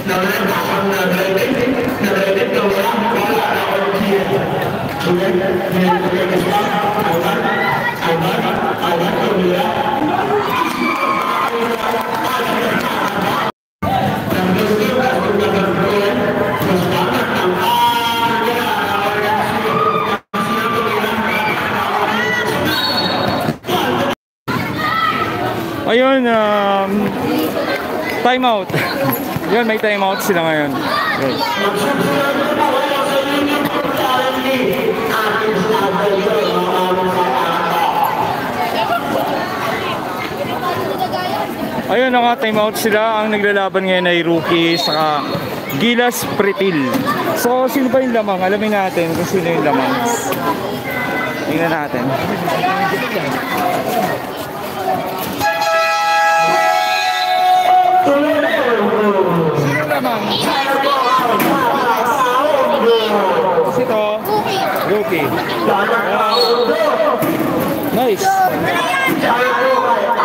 Ayun, time out. Yun, may time out sila ngayon. Okay. Ayun, naka-time out sila. Ang naglalaban ngayon ay Rookie saka Gilas Pretil. So, sino ba yung lamang? Alamin natin kung sino yung lamang. Tingnan natin. Sino lamang? Kasi ito, Rookie. Nice.